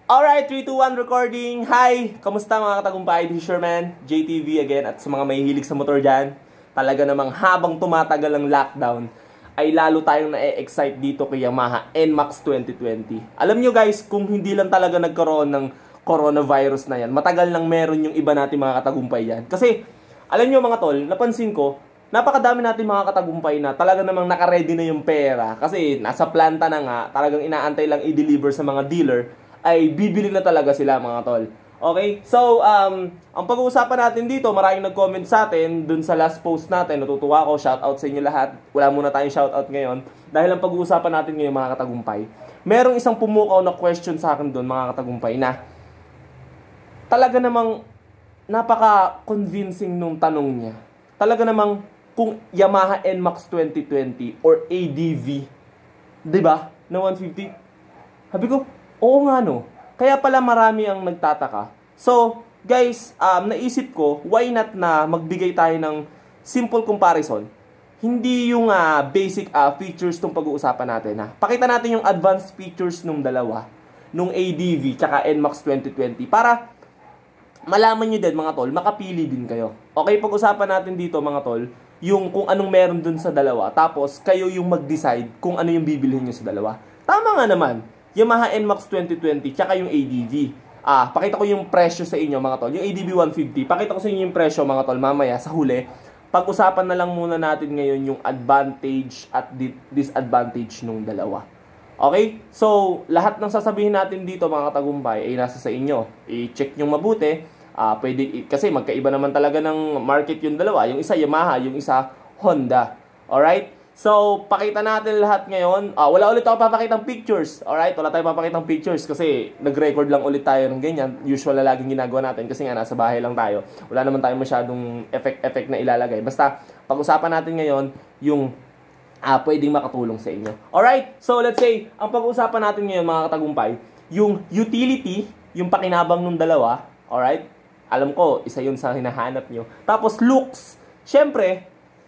Alright, 3, 2, 1 recording. Hi! Kamusta mga katagumpay? This is your man, JTV again. At sa mga mahihilig sa motor dyan, talaga namang habang tumatagal ang lockdown, ay lalo tayong na-excite dito kay Yamaha NMAX 2020. Alam nyo guys, kung hindi lang talaga nagkaroon ng coronavirus na yan, matagal nang meron yung iba natin mga katagumpay yan. Kasi, alam nyo mga tol, napansin ko, napakadami natin mga katagumpay na talaga namang nakaready na yung pera. Kasi nasa planta na nga, talagang inaantay lang i-deliver sa mga dealer, ay bibili na talaga sila mga tol. Okay? So, ang pag-uusapan natin dito, maraming nag-comment sa atin dun sa last post natin. Natutuwa ako, shoutout sa inyo lahat. Wala muna tayong shoutout ngayon. Dahil ang pag-uusapan natin ngayon mga katagumpay, merong isang pumukaw na question sa akin dun mga katagumpay na talaga namang napaka-convincing nung tanong niya. Talaga namang kung Yamaha NMAX 2020 or ADV, 'di ba? Na 150. Sabi ko, oo nga no. Kaya pala marami ang nagtataka. So, guys, naisip ko, why not na magbigay tayo ng simple comparison. Hindi yung basic features tong pag-uusapan natin. Pakita natin yung advanced features nung dalawa, nung ADV tsaka NMAX 2020 para malaman nyo din mga tol, makapili din kayo. Okay, pag-usapan natin dito mga tol, yung kung anong meron dun sa dalawa, tapos kayo yung mag-decide kung ano yung bibilhin nyo sa dalawa. Tama nga naman, Yamaha NMAX 2020 tsaka yung ADV. Pakita ko yung presyo sa inyo mga tol. Yung ADV 150, pakita ko sa inyo yung presyo mga tol mamaya sa huli. Pag-usapan na lang muna natin ngayon yung advantage at disadvantage nung dalawa. Okay? So, lahat ng sasabihin natin dito mga katagumpay ay nasa sa inyo. I-check nyo mabuti. Pwede, kasi magkaiba naman talaga ng market yung dalawa. Yung isa Yamaha, yung isa Honda. Alright? So, pakita natin lahat ngayon. Wala ulit ako papakitang pictures. Alright? Wala tayong papakitang pictures kasi nag-record lang ulit tayo ng ganyan. Usual na laging ginagawa natin kasi nga nasa bahay lang tayo. Wala naman tayong masyadong effect na ilalagay. Basta, pag-usapan natin ngayon yung pwedeng makatulong sa inyo. Alright? So, let's say, ang pag-usapan natin ngayon mga katagumpay, yung utility, yung pakinabang ng dalawa. Alright? Alam ko, isa yun sa hinahanap nyo. Tapos, looks. Syempre,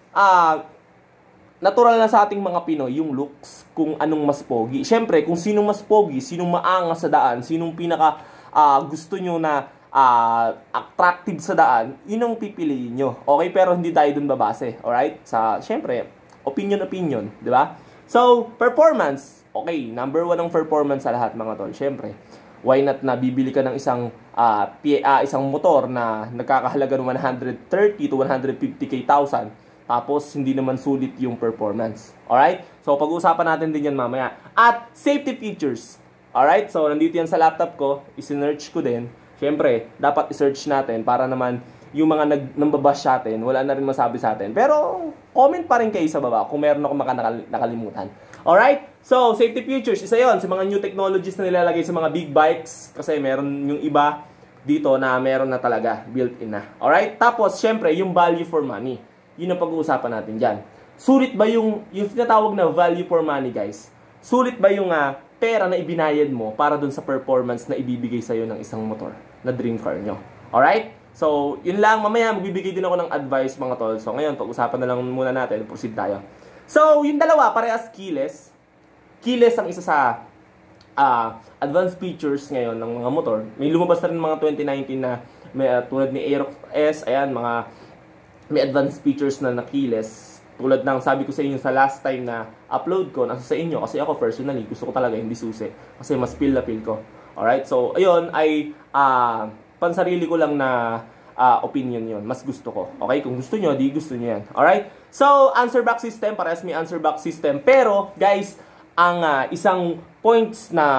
natural na sa ating mga Pinoy yung looks, kung anong mas pogi. Siyempre, kung sinong mas pogi, sinong maangas sa daan, sinong pinaka gusto nyo na attractive sa daan, yun ang pipiliin nyo. Okay, pero hindi tayo dun babase. Alright? Siyempre, opinion, di ba? So, performance. Okay, number 1 ang performance sa lahat mga tol. Siyempre, why not na bibili ka ng isang motor na nagkakahalaga ng 130 to 150k thousand. Tapos, hindi naman sulit yung performance. Alright? So, pag-uusapan natin din yan mamaya. At, safety features. Alright? So, nandito yan sa laptop ko. Isinearch ko din. Siyempre, dapat isearch natin para naman yung mga nambabash sa atin, wala na rin masabi sa atin. Pero, comment pa rin kayo sa baba kung meron ako nakalimutan. Alright? So, safety features. Isa yon sa mga new technologies na nilalagay sa mga big bikes. Kasi meron yung iba dito na meron na talaga. Built-in na. Alright? Tapos, siyempre, yung value for money. Yun ang pag-uusapan natin dyan. Sulit ba yung tinatawag na value for money, guys? Sulit ba yung pera na ibinayad mo para dun sa performance na ibibigay sa'yo ng isang motor na dream car nyo? Alright? So, yun lang. Mamaya, magbibigay din ako ng advice, mga tol. So, ngayon, pag-usapan na lang muna natin. Proceed tayo. So, yung dalawa, parehas keyless. Keyless ang isa sa advanced features ngayon ng mga motor. May lumabas na rin mga 2019 na tulad ni Aerox S. Ayan, may advanced features na keyless. Tulad ng sabi ko sa inyo sa last time na upload ko, nasa sa inyo. Kasi ako personally, gusto ko talaga hindi susi. Kasi mas feel na feel ko. Alright? So, ayun ay pansarili ko lang na opinion yon. Mas gusto ko. Okay? Kung gusto nyo, di gusto nyo yan. Alright? So, answer back system. Parehas may answer back system. Pero, guys, ang isang points na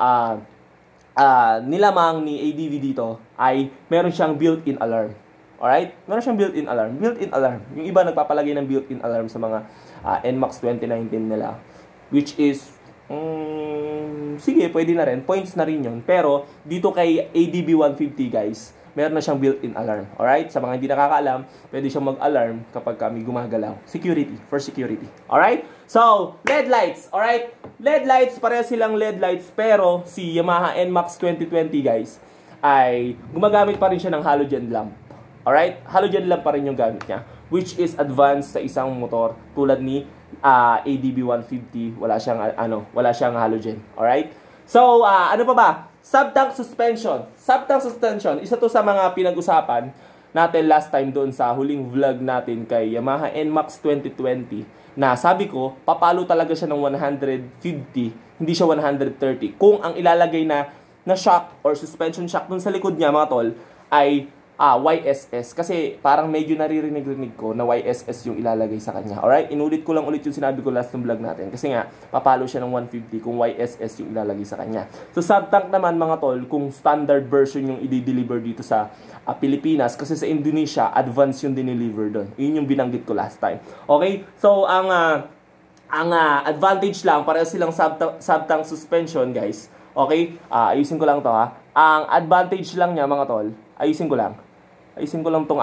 nilamang ni ADV dito ay meron siyang built-in alarm. Alright? Meron siyang built-in alarm. Built-in alarm. Yung iba nagpapalagay ng built-in alarm sa mga NMAX 2019 nila. Which is, sige, pwede na rin. Points na rin yun. Pero, dito kay ADV 150, guys, meron na siyang built-in alarm. Alright? Sa mga hindi nakakaalam, pwede siyang mag-alarm kapag kami gumagalaw. Security. For security. Alright? So, LED lights. Alright? LED lights, pareha silang LED lights. Pero, si Yamaha NMAX 2020, guys, ay gumagamit pa rin siya ng halogen lamp. Alright? Halogen lamp pa rin yung gamit niya. Which is advanced sa isang motor tulad ni ADV 150. Wala siyang halogen. Alright? So, ano pa ba? Sub-tank suspension. Sub-tank suspension, isa to sa mga pinag-usapan natin last time doon sa huling vlog natin kay Yamaha NMAX 2020 na sabi ko, papalo talaga siya ng 150, hindi siya 130. Kung ang ilalagay na shock or suspension shock dun sa likod niya mga tol ay YSS. Kasi parang medyo naririnig-rinig ko na YSS yung ilalagay sa kanya. Alright? Inulit ko lang ulit yung sinabi ko last ng vlog natin. Kasi nga, papalo siya ng 150 kung YSS yung ilalagay sa kanya. So, sub-tank naman mga tol, kung standard version yung i-deliver dito sa Pilipinas. Kasi sa Indonesia, advance yung dineliver doon. Yun yung binanggit ko last time. Okay? So, ang advantage lang, pareho silang sub-tank suspension, guys. Okay? Ayusin ko lang to ha. Ang advantage lang niya mga tol, ayusin ko lang tong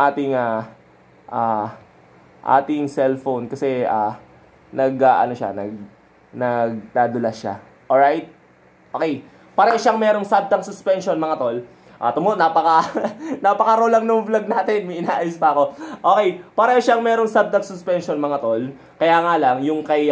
ating cellphone kasi nagdadulas siya. Alright? Okay. Pareho siyang merong sub-tank suspension mga tol. Napaka-roll lang ng vlog natin. May inaayos pa ako. Okay. Pareho siyang merong sub-tank suspension mga tol. Kaya nga lang, yung kay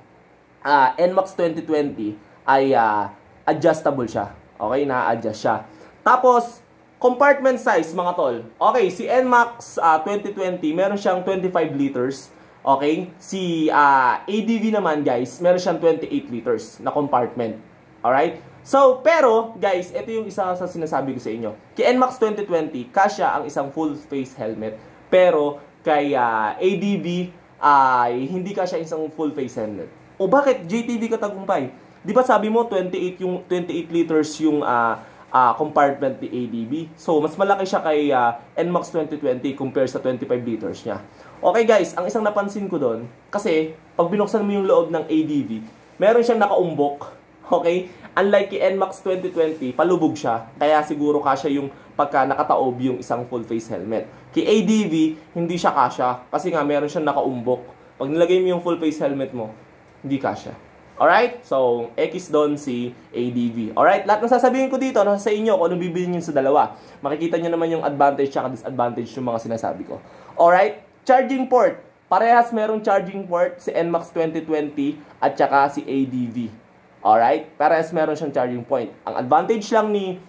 NMAX 2020 ay adjustable siya. Okay? Na-adjust siya. Tapos, compartment size mga tol. Okay, si NMAX 2020, meron siyang 25 liters. Okay? Si ADV naman guys, meron siyang 28 liters na compartment. Alright? So, pero guys, ito yung isa sa sinasabi ko sa inyo. Kay NMAX 2020, kasya ang isang full face helmet. Pero kay ADV, ay hindi kasya isang full face helmet. O bakit JTV katagumpay? Di ba sabi mo 28 liters yung compartment ni ADV. So, mas malaki siya kay NMAX 2020 compare sa 25 liters niya. Okay guys, ang isang napansin ko doon, kasi pag binuksan mo yung loob ng ADV, meron siyang nakaumbok. Okay? Unlike kay NMAX 2020, palubog siya. Kaya siguro kasya yung pagka nakataob yung isang full face helmet. Kay ADV, hindi siya kasya. Kasi nga meron siyang nakaumbok. Pag nilagay mo yung full face helmet mo, hindi kasya. Alright? So, X doon si ADV. Alright? Lahat ng sasabihin ko dito, nasa sa inyo kung ano bibili nyo sa dalawa. Makikita nyo naman yung advantage at disadvantage yung mga sinasabi ko. Alright? Charging port. Parehas merong charging port si NMAX 2020 at saka si ADV. Alright? Parehas meron siyang charging point. Ang advantage lang ni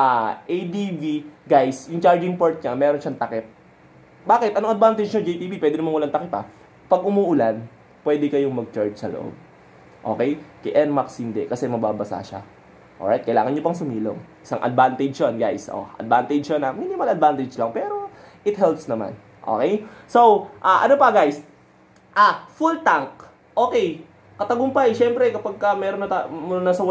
ADV, guys, yung charging port niya, meron siyang takip. Bakit? Anong advantage nyo, JTV? Pwede naman walang takip ha. Pag umuulan, pwede kayong mag-charge sa loob. Okay? Kay NMAX hindi kasi mababasa siya. Alright? Kailangan nyo pang sumilong. Isang advantage yun, guys. Advantage yun na minimal advantage lang pero it helps naman. Okay? So, ano pa, guys? Full tank. Okay. Katagumpay. Siyempre, kapag meron na sa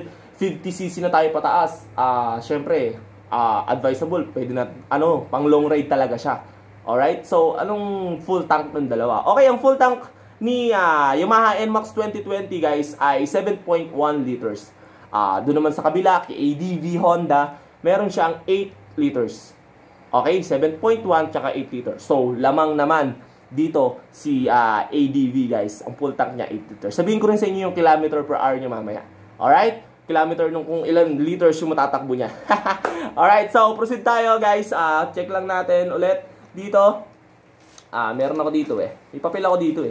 150cc na tayo pataas, siyempre, advisable. Pwede na, pang long ride talaga siya. Alright? So, anong full tank ng dalawa? Okay, ang full tank ni Yamaha NMAX 2020 guys ay 7.1 liters. Doon naman sa kabila, kay ADV Honda, meron siyang 8 liters. Okay, 7.1 tsaka 8 liters. So, lamang naman dito si ADV guys. Ang full tank niya 8 liters. Sabihin ko rin sa inyo yung kilometer per hour niya mamaya. Alright? Kilometer nung kung ilan liters yung matatakbo niya. Alright, so proceed tayo guys. Check lang natin ulit dito. Meron ako dito May papel ako dito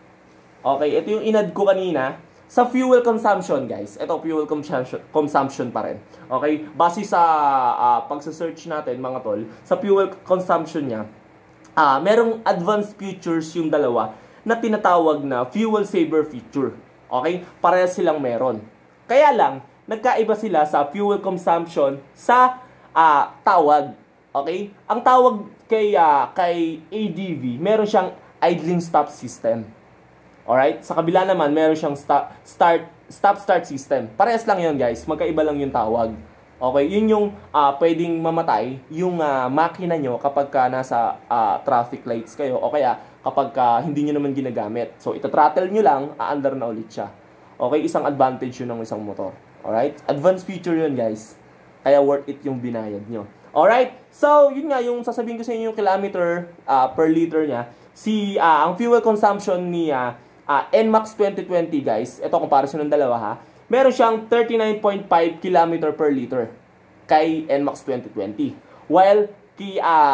Okay, ito yung inad ko kanina sa fuel consumption, guys. Ito, fuel consumption pa rin. Okay, base sa pagsa-search natin, mga tol, sa fuel consumption niya, merong advanced features yung dalawa na tinatawag na fuel saver feature. Okay, parehas silang meron. Kaya lang, nagkaiba sila sa fuel consumption sa tawag. Okay, ang tawag kay ADV, meron siyang idling stop system. Alright? Sa kabila naman, meron siyang stop-start system. Parehas lang yun, guys. Magkaiba lang yung tawag. Okay? Yun yung pwedeng mamatay yung makina nyo kapag nasa traffic lights kayo o kaya kapag hindi nyo naman ginagamit. So, ito-throttle nyo lang, aandar na ulit siya. Okay? Isang advantage yun ng isang motor. Alright? Advanced feature yun, guys. Kaya worth it yung binayad nyo. Alright? So, yun nga, yung sasabihin ko sa inyo yung kilometer per liter niya. Ang fuel consumption ni NMAX 2020 guys, ito comparison ng dalawa ha, meron siyang 39.5 km per liter kay NMAX 2020. While kay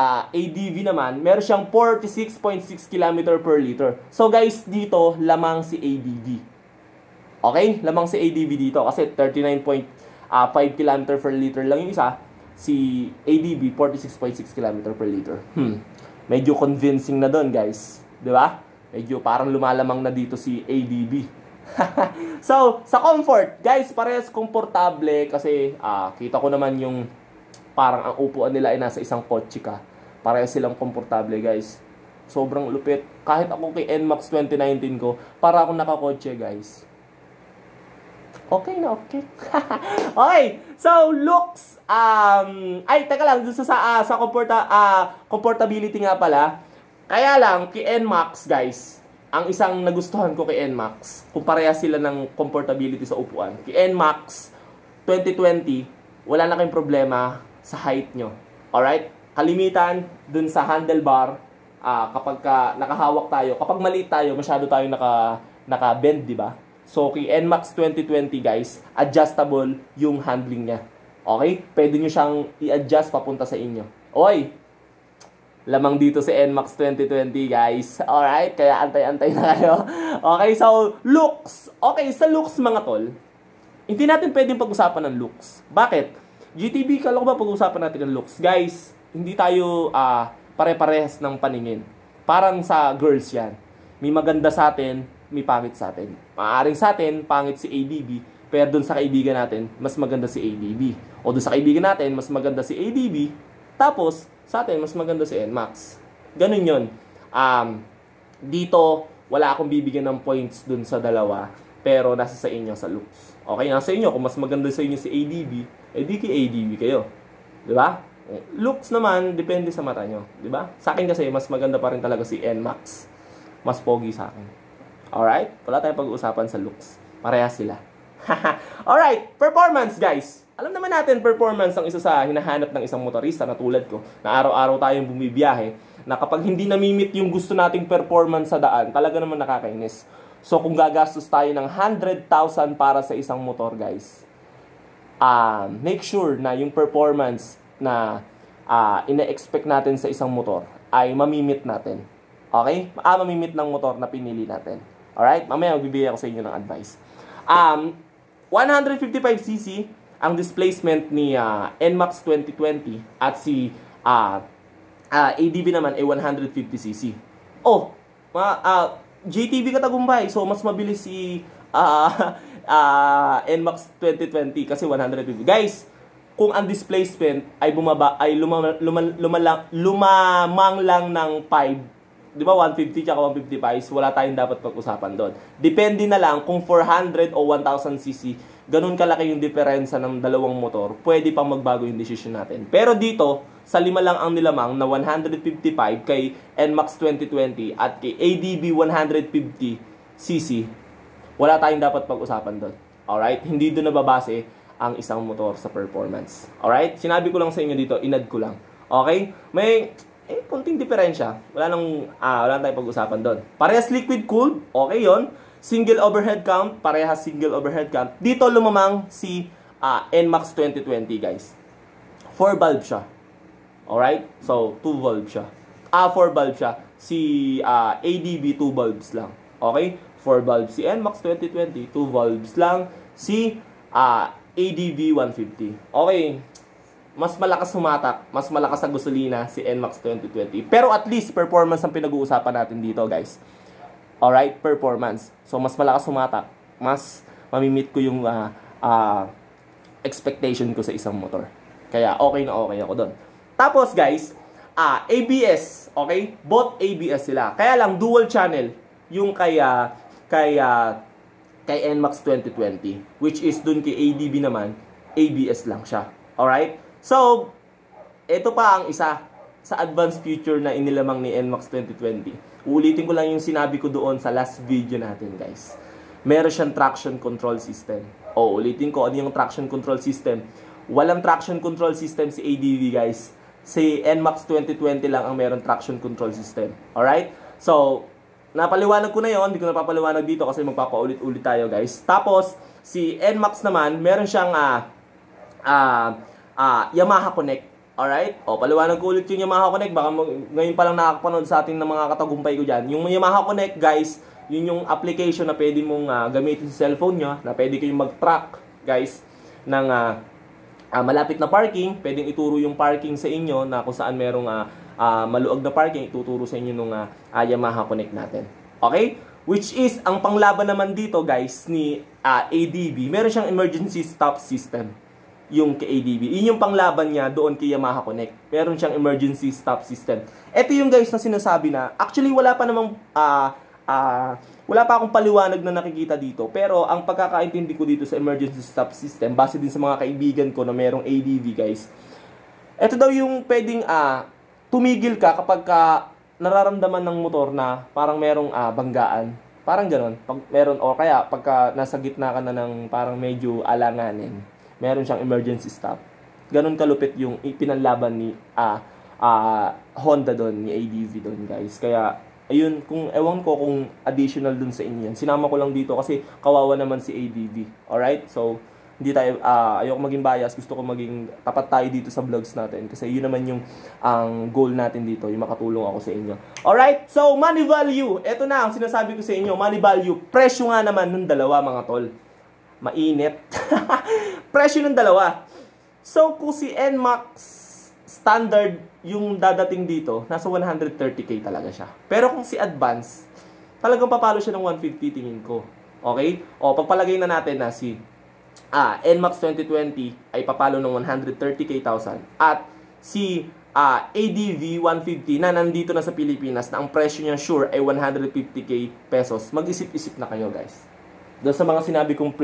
ADV naman, meron siyang 46.6 km per liter. So guys, dito lamang si ADV. Okay? Lamang si ADV dito kasi 39.5 5 km per liter lang yung isa. Si ADB, 46.6 km per liter. Medyo convincing na doon, guys. Di ba? Medyo parang lumalamang na dito si ADB. So, sa comfort, guys, parehas komportable kasi kita ko naman yung parang ang upuan nila ay nasa isang kotse ka. Parehas silang komportable, guys. Sobrang lupit. Kahit ako kay NMAX 2019 ko, para akong nakakotse, guys. Okay na, okay. Okay, so looks, ay, teka lang, dun sa comfortability nga pala, kaya lang, kay NMAX, guys, ang isang nagustuhan ko kay NMAX, kung pareha sila ng comfortability sa upuan, kay NMAX 2020, wala na kayong problema sa height nyo. Alright? Kalimitan, dun sa handlebar, kapag nakahawak tayo, kapag maliit tayo, masyado tayo naka-bend, di ba? So, kay NMAX 2020, guys, adjustable yung handling niya. Okay? Pwede nyo siyang i-adjust papunta sa inyo. Oy! Lamang dito si NMAX 2020, guys. Alright? Kaya antay-antay na kayo. Okay, so, looks. Okay, sa looks, mga tol, hindi natin pwedeng pag-usapan ng looks. Bakit? GTB, kala ko ba pag-usapan natin ng looks? Guys, hindi tayo pare-parehas ng paningin. Parang sa girls yan. May maganda sa atin, may pangit sa atin. Maaaring sa atin, pangit si ADB, pero dun sa kaibigan natin, mas maganda si ADB. O dun sa kaibigan natin, mas maganda si ADB, tapos, sa atin, mas maganda si NMAX. Ganun yun. Dito, wala akong bibigyan ng points dun sa dalawa, pero nasa sa inyo sa looks. Okay, nasa inyo, kung mas maganda sa inyo si ADB, di kay ADB kayo. Diba? Looks naman, depende sa mata nyo. Diba? Sa akin kasi, mas maganda pa rin talaga si NMAX. Mas pogi sa akin. Alright? Wala tayong pag-uusapan sa looks. Parehas sila. Alright, performance, guys. Alam naman natin, performance ang isa sa hinahanap ng isang motorista na tulad ko, na araw-araw tayong bumibiyahe, na kapag hindi namimit yung gusto nating performance sa daan, talaga naman nakakainis. So, kung gagastos tayo ng 100,000 para sa isang motor, guys, make sure na yung performance na ina-expect natin sa isang motor ay mamimit natin. Okay? Mamimit ng motor na pinili natin. Alright? Mamaya magbibigay ako sa inyo ng advice. 155cc ang displacement ni NMAX 2020 at si ADB naman ay 150cc. Oh, GTV katagumpay. So, mas mabilis si NMAX 2020 kasi 150. Guys, kung ang displacement ay bumaba, ay lumamang lang ng 5, di ba 150 tsaka 155, wala tayong dapat pag-usapan doon. Depende na lang kung 400 o 1000cc, ganun kalaki yung diferensya ng dalawang motor, pwede pang magbago yung decision natin. Pero dito, sa 5 lang ang nilamang na 155 kay NMAX 2020 at kay ADB 150cc, wala tayong dapat pag-usapan doon. Alright? Hindi doon nababase ang isang motor sa performance. Alright? Sinabi ko lang sa inyo dito, inad ko lang. Okay? May konting diferensya. Wala tayong pag-usapan doon. Parehas liquid cooled, okay yon. Single overhead count, parehas single overhead count. Dito lumamang si NMAX 2020, guys. 4 valve siya. Alright? So, 2 valve siya. 4 valve siya. Si ADB, 2 valves lang. Okay? 4 valves si NMAX 2020, 2 valves lang si ADB 150. Okay. Mas malakas humatak, mas malakas sa gasolina si NMAX 2020. Pero at least, performance ang pinag-uusapan natin dito, guys. Alright, performance. So, mas malakas humatak, mas mamimit ko yung expectation ko sa isang motor. Kaya, okay na okay ako doon. Tapos, guys, ABS, okay? Both ABS sila. Kaya lang, dual channel yung kay NMAX 2020. Which is, dun kay ADB naman, ABS lang siya. Alright? So, ito pa ang isa sa advanced feature na inilamang ni NMAX 2020. Uulitin ko lang yung sinabi ko doon sa last video natin, guys. Meron siyang traction control system. Ulitin ko ano yung traction control system. Walang traction control system si ADB, guys. Si NMAX 2020 lang ang meron traction control system. Alright? So, napaliwanag ko na yon. Hindi ko napapaliwanag dito kasi magpapaulit-ulit tayo, guys. Tapos, si NMAX naman, meron siyang Yamaha Connect. Alright? Paliwanag ko ulit yung Yamaha Connect. Baka ngayon pa lang nakakapanood sa ating ng mga katagumpay ko dyan. Yung Yamaha Connect, guys, yun yung application na pwede mong gamitin sa cellphone nyo, na pwede kayong mag-track, guys, ng malapit na parking, pwedeng ituro yung parking sa inyo na kung saan merong maluag na parking, ituturo sa inyo nung Yamaha Connect natin. Okay? Which is, ang panglaban naman dito guys ni ADB, meron siyang emergency stop system. Yung kay ADB. Yun yung panglaban niya doon kay Yamaha Connect. Meron siyang emergency stop system. Ito yung guys na sinasabi na, actually wala pa namang, wala pa akong paliwanag na nakikita dito. Pero ang pagkakaintindi ko dito sa emergency stop system, base din sa mga kaibigan ko na merong ADB guys, ito daw yung pwedeng tumigil ka kapag nararamdaman ng motor na parang merong banggaan. Parang ganon. Pag meron, o kaya pagka nasa gitna ka na ng parang medyo alanganin, meron siyang emergency stop. Ganon kalupit yung pinanlaban ni Honda doon, ni ADV doon guys. Kaya, ayun, ewan ko kung additional doon sa inyo yan. Sinama ko lang dito kasi kawawa naman si ADV. Alright? So, hindi tayo, ayoko maging bias. Gusto ko maging tapat tayo dito sa vlogs natin. Kasi yun naman yung ang goal natin dito, yung makatulong ako sa inyo. Alright? So, money value. Ito na ang sinasabi ko sa inyo. Money value. Presyo nga naman nung dalawa mga tol. Mainit. Presyo ng dalawa. So, kung si NMAX standard yung dadating dito, nasa 130k talaga siya. Pero kung si Advance, talagang papalo siya ng 150 tingin ko. Okay? O, pagpalagay na natin na si NMAX 2020 ay papalo ng 130k thousand. At si ADV 150 na nandito na sa Pilipinas na ang presyo niya sure ay 150k pesos. Mag-isip-isip na kayo guys. Doon sa mga sinabi kong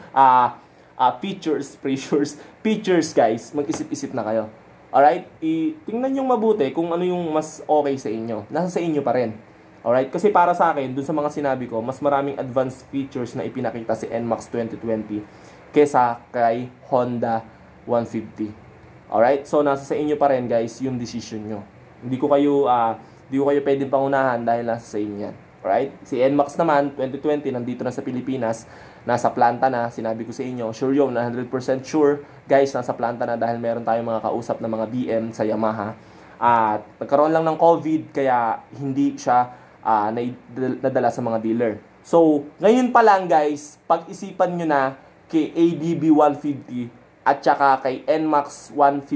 features guys, mag-isip-isip na kayo. Alright? Tingnan nyo mabuti kung ano yung mas okay sa inyo. Nasa sa inyo pa rin. Alright? Kasi para sa akin, doon sa mga sinabi ko, mas maraming advanced features na ipinakita si NMAX 2020 kesa kay Honda 150. Alright? So, nasa sa inyo pa rin guys yung decision nyo. Hindi ko kayo pwedeng pangunahan dahil nasa sa inyo yan. Alright? Si NMAX naman, 2020, nandito na sa Pilipinas, nasa planta na, sinabi ko sa inyo, sure yun, 100% sure, guys, nasa planta na dahil meron tayong mga kausap na mga BM sa Yamaha. At nagkaroon lang ng COVID, kaya hindi siya nadala sa mga dealer. So, ngayon pa lang guys, pag-isipan nyo na kay ADB 150 at saka kay NMAX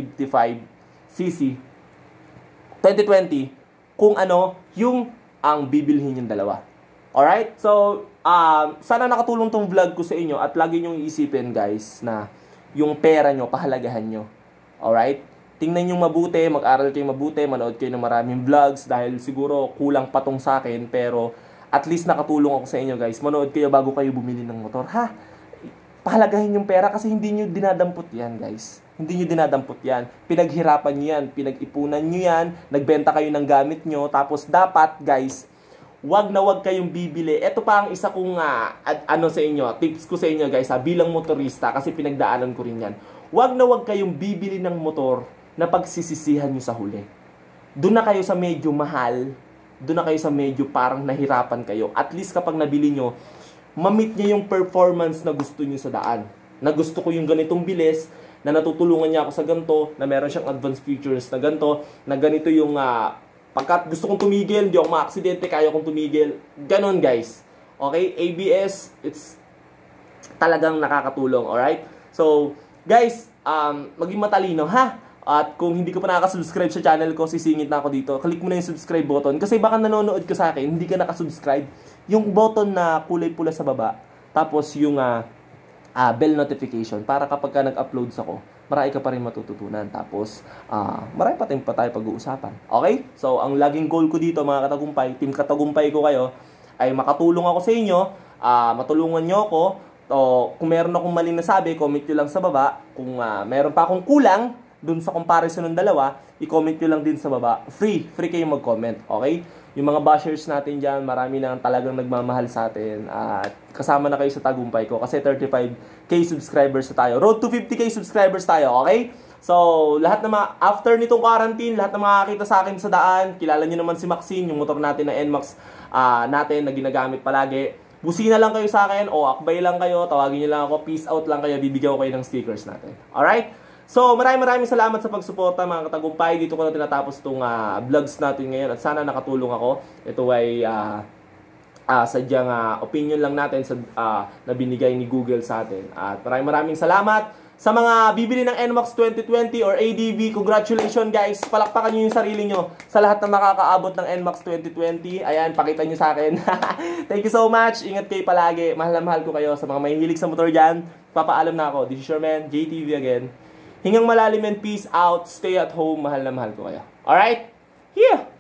155cc 2020, kung ano, yung ang bibilhin yung dalawa. Alright? So, sana nakatulong tong vlog ko sa inyo at lagi nyong iisipin guys na yung pera nyo, pahalagahan nyo. Alright? Tingnan nyo mabuti, mag-aral kayo mabuti, manood kayo ng maraming vlogs dahil siguro kulang patong sa akin pero at least nakatulong ako sa inyo guys. Manood kayo bago kayo bumili ng motor. Pahalagahin yung pera kasi hindi nyo dinadampot yan guys. Hindi nyo dinadampot yan. Pinaghirapan nyo yan. Pinag-ipunan nyo yan. Nagbenta kayo ng gamit nyo. Tapos dapat, guys, wag na wag kayong bibili. Ito pa ang isa kong sa inyo. Tips ko sa inyo, guys, bilang motorista. Kasi pinagdaanan ko rin yan. Wag na wag kayong bibili ng motor na pagsisisihan nyo sa huli. Doon na kayo sa medyo mahal. Doon na kayo sa medyo parang nahirapan kayo. At least kapag nabili nyo, ma-meet niya yung performance na gusto nyo sa daan. Na gusto ko yung ganitong bilis, na natutulungan niya ako sa ganito, na meron siyang advanced features na ganito, na ganito yung pagkat gusto kong tumigil, hindi ako ma-aksidente, kaya kong tumigil. Ganon guys. Okay? ABS, it's talagang nakakatulong. Alright? So, guys, maging matalino ha? At kung hindi ka pa nakaka-subscribe sa channel ko, sisingit na ako dito. Click mo na yung subscribe button. Kasi baka nanonood ka sa akin, hindi ka nakasubscribe. Yung button na kulay pula sa baba, tapos yung bell notification para kapag ka nag-uploads ako, marami ka pa rin matututunan. Tapos, marami pa tayo pag-uusapan. Okay? So, ang laging goal ko dito, mga katagumpay, team katagumpay ko kayo, ay makatulong ako sa inyo, matulungan nyo ako. Kung meron akong maling nasabi, comment nyo lang sa baba. Kung meron pa akong kulang dun sa comparison ng dalawa, i-comment nyo lang din sa baba. Free kayong mag-comment. Okay? Yung mga bashers natin dyan, marami na talagang nagmamahal sa atin. At kasama na kayo sa tagumpay ko kasi 35k subscribers na tayo. Road to 50k subscribers tayo, okay? So, lahat na after nitong quarantine, lahat na makakita sa akin sa daan, kilala nyo naman si Maxine, yung motor natin na NMAX natin na ginagamit palagi. Busina lang kayo sa akin o akbay lang kayo, tawagin nyo lang ako, peace out lang kayo, bibigyan ko kayo ng stickers natin. Alright? So, maraming salamat sa pagsuporta mga katagumpay. Dito ko na tinatapos itong vlogs natin ngayon at sana nakatulong ako. Ito ay sadyang opinion lang natin na binigay ni Google sa atin. At maraming salamat Sa mga bibili ng NMAX 2020 or ADV, congratulations guys. Palakpakan nyo yung sarili nyo sa lahat na makakaabot ng NMAX 2020. Ayan, pakita nyo sa akin. Thank you so much. Ingat kayo palagi. Mahal na mahal ko kayo. Sa mga mahihilig sa motor dyan, papaalam na ako. This is your man, JTV again. Hingang malalim and peace out. Stay at home. Mahal na mahal ko kayo. Alright? Here!